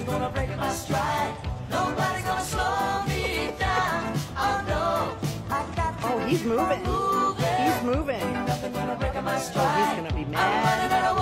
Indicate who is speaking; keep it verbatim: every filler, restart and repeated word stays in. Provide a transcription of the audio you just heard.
Speaker 1: gonna break my stride. Nobody's gonna slow me down. Oh no, I got to
Speaker 2: Oh, he's moving.
Speaker 1: moving.
Speaker 2: He's moving.
Speaker 1: Nothing gonna break my
Speaker 2: Oh,
Speaker 1: stride.
Speaker 2: he's gonna be
Speaker 1: I'm
Speaker 2: mad.
Speaker 1: running out of